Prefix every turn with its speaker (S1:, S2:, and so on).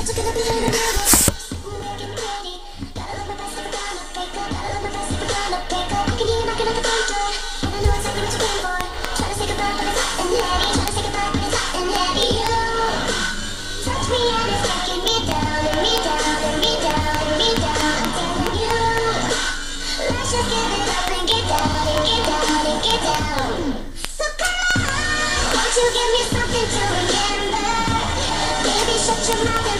S1: Give me something to remember. Baby, shut your mouth.